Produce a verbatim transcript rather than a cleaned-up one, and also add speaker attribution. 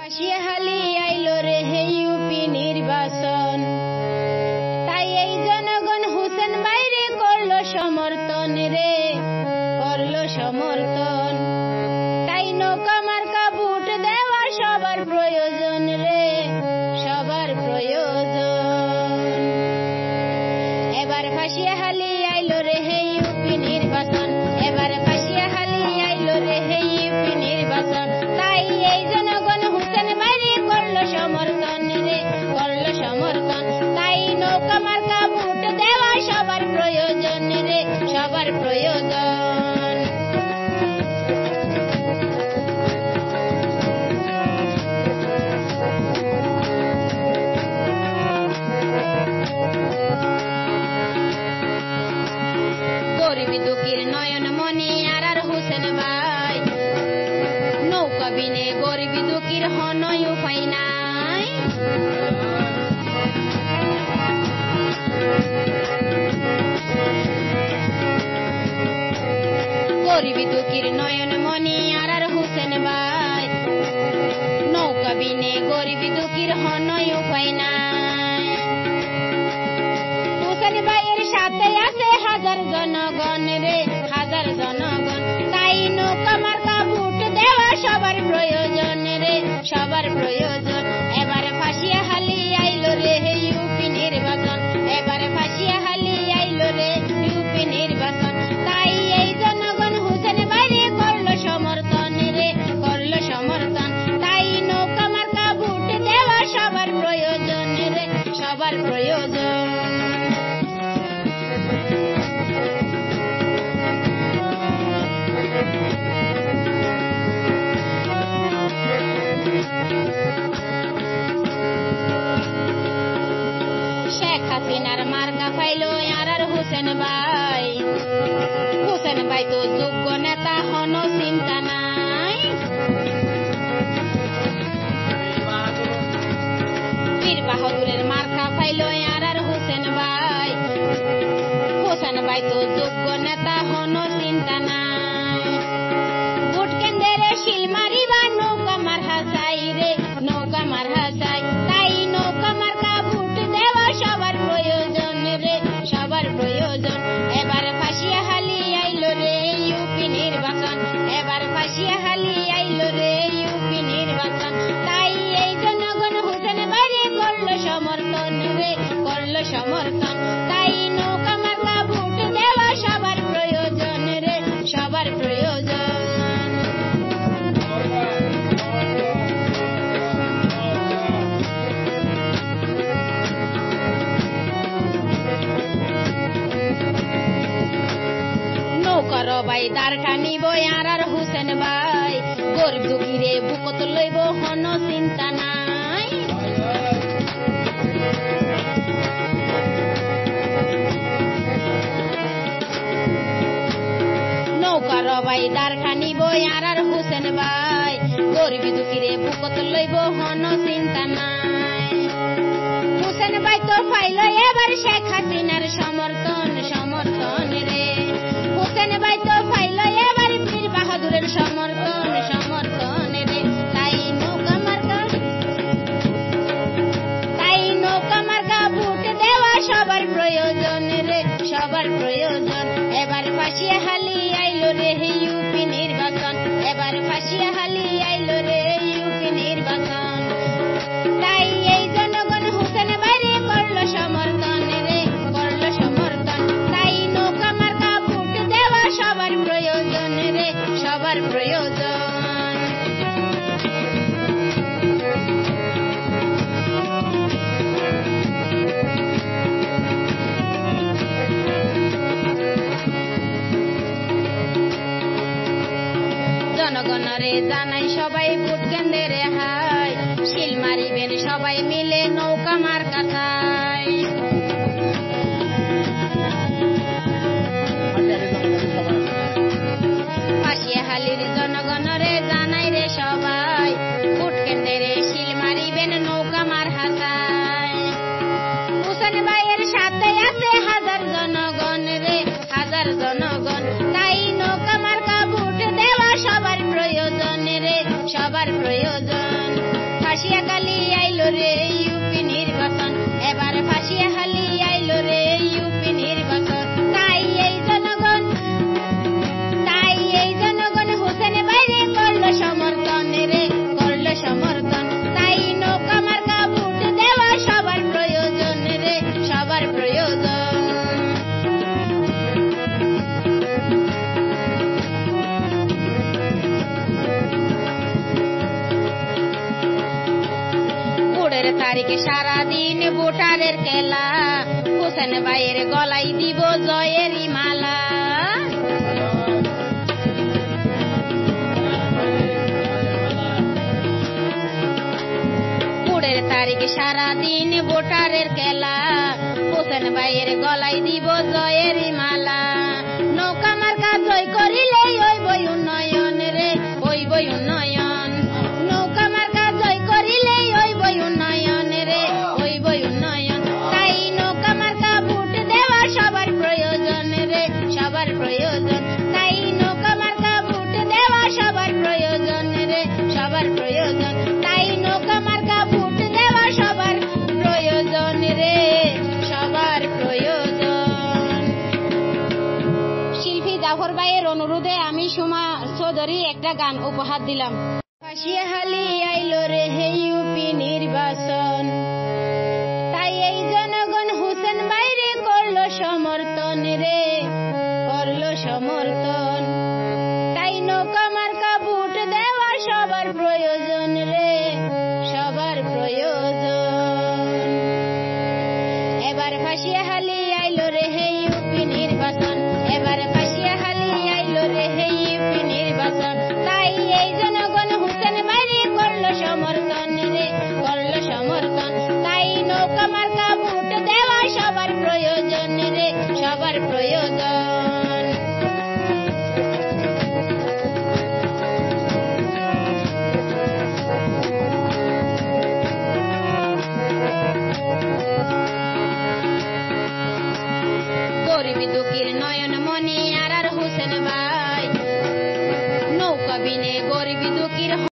Speaker 1: হাসিয়াহালি আইলো রে হে ইউপি নির্বাচন, তাই এই জনগণ হোসেন ভাইরে করলো সমর্থন রে, করলো সমর্থন। তাই নৌকা মার্কা ভোট দেওয়া সবার প্রয়োজন রে, সবার প্রয়োজন। এবার হাসিয়াহালি আইলো রে হে ইউপি নির্বাচন, এবার হাসিয়াহালি আইলো রে হে ইউপি নির্বাচন, তাই এই জনগণ হোসেন ভাইরে করলো সমর্থন রে, করলো সমর্থন। তাই নৌকা মার্কা ভোট দেওয়া সবার প্রয়োজন রে, সবার প্রয়োজন। গরিবি দুঃখীর নয়ন মনি আর আর হোসেন ভাই, নৌকা বিনে গরিবি দুঃখীর হনই উপায় নাই। গরিবি দুঃখীর নয়ন মনি আর আর হোসেন ভাই, নৌকা বিনে গরিবি দুঃখীর হনই উপায় নাই। হোসেন ভাইয়ের সাথে আছে হাজার জনগণ রে, হাজার জনগণ। তাই নৌকা মার্কা ভোট দেওয়া সবার প্রয়োজন রে, সবার প্রয়োজন। এবারে হাসিয়াহালি আইলো রে হে ইউপি নির্বাচন, এবারে হাসিয়াহালি আইলো রে ইউপি নির্বাচন, তাই এই জনগণ হোসেন ভাইরে করলো সমর্থন রে, করলো সমর্থন। তাই নৌকা মার্কা ভোট দেওয়া সবার প্রয়োজন রে, সবার প্রয়োজন। শেখ হাসিনার মার্কা পাইলো আর আর হোসেন ভাই, হোসেন ভাই তো যোগ্য নেতা হন চিন্তা নাই। বীর বাহাদুরের মার্কা পাইলো আর আর হোসেন ভাই, হোসেন ভাই তো যোগ্য নেতা হন চিন্তা নাই। ভোট কেন্দ্রে শিল মারিবা নৌকা মার হাসাই রে, নৌকা মার হাসাই। তাই নৌকা মার্কা ভোট দেওয়া সবার প্রয়োজন রে, সবার প্রয়োজন। এবার হাসিয়াহালি আইলো রে ইউপি নির্বাচন, এবার হাসিয়াহালি আইলো রে ইউপি নির্বাচন, তাই এই জনগণ হোসেন ভাইরে করলো সমর্থন রে, করলো সমর্থন। তাই নৌকা মার্কা ভোট দেওয়া সবার প্রয়োজন রে, সবার প্রয়োজন। নৌকার ভাই দাঁড়টা নিব আর আর হোসেন ভাই, গরিব দুঃখীরে বুকত লইব হন চিন্তা নাই। নৌকার ভাই দাঁড়টা নিব আর আর হোসেন ভাই, গরিব দুঃখীরে বুকত লইব হন চিন্তা নাই। হোসেন ভাই তো পাইল এবার শেখ হাসিনার সমর্থন, সমর্থন রে। হোসেন ভাই তো পাইল এবার বীর বাহাদুরের সমর্থন, সমর্থন রে। তাই নৌকা মার্কা, তাই নৌকা মার্কা ভোট দেওয়া সবার প্রয়োজন রে, সবার প্রয়োজন। এবার হাসিয়াহালি আইলো রে হে ইউপি নির্বাচন, এবার হাসিয়াহালি আইলো রে ইউপি নির্বাচন, তাই এই জনগণ হোসেন ভাইরে করলো সমর্থন রে, করলো সমর্থন। তাই নৌকা মার্কা ভোট দেওয়া সবার প্রয়োজন রে, সবার প্রয়োজন। জনগণরে জানাই সবাই ভোট কেন্দ্রে হাই, শিল মারিবেন সবাই মিলে নৌকা মার্কা চাই। হাসিয়াহালির জনগণরে জানাই রে সবাই, ভোট কেন্দ্রে শিল মারিবেন নৌকা মার হাসাই। হোসেন ভাইয়ের সাথে আছে হাজার জনগণ রে, হাজার জনগণ। তাই নৌকা মার্কা ভোট দেওয়া সবার প্রয়োজন রে, সবার প্রয়োজন। ফাঁসিয়া গালি আইলো রে ইউপি নির্বাচন, এবার ফাঁসিয়া হালি আইলো রে ইউপি নির্বাচন। তাই এই জনগণ তাই এই জনগণ হোসেন বাইরে করলো সমর্থন রে, করলো সমর্থন। তাই নৌকা মার্কা ভোট দেওয়া সবার প্রয়োজন রে, সবার প্রয়োজন। ভোটের তারিখে সারাদিন ভোটারের খেলা, হোসেন ভাইয়ের গলায় দিব জয়েরই মালা। ভোটের তারিখে সারাদিন ভোটারের খেলা, হোসেন ভাইয়ের গলায় দিব জয়েরই মালা। নৌকা মার্কা জয় করিলে ওই বই উন্নয়ন রে, ওই বই উন্নয়ন। নৌকা মার্কা জয় করিলে ওই বই উন্নয়ন রে, ওই বই উন্নয়ন। তাই নৌকা মার্কা ভোট দেওয়া সবার প্রয়োজন রে, সবার প্রয়োজন। তাই নৌকা মার্কা ভোট দেওয়া সবার প্রয়োজন রে, সবার প্রয়োজন। তাই নৌকা মার্কা ভোট দেওয়া সবার প্রয়োজন রে, সবার প্রয়োজন। শিল্পী জাফর ভাইয়ের অনুরোধে আমি সুমা চৌধুরী একটা গান উপহার দিলাম। ফাঁসিয়া হালি আইলো রে হে ইউপি নির্বাচন, তাই এই জনগণ হোসেন বাইরে করলো সমর্থন রে, করলো সমর্থন। তাই নৌকা মার্কা ভোট দেওয়া সবার প্রয়োজন রে, সবার প্রয়োজন। এবার ফাঁসিয়া হালি আইলো রে হে ইউপি নির্বাচন, এবার ফাঁসিয়া হালি আইলো রে হে ইউপি নির্বাচন। তাই এই জনগণ হোসেন বাইরে করলো সমর্থন রে, করলো সমর্থন। তাই নৌকা মার্কা ভোট দেওয়া সবার প্রয়োজন রে, সবার প্রয়োজন। গরিবী দুঃখীর নয়ন মনি আর আর হোসেন ভাই, নৌকা বিনে গরিবী দুঃখীর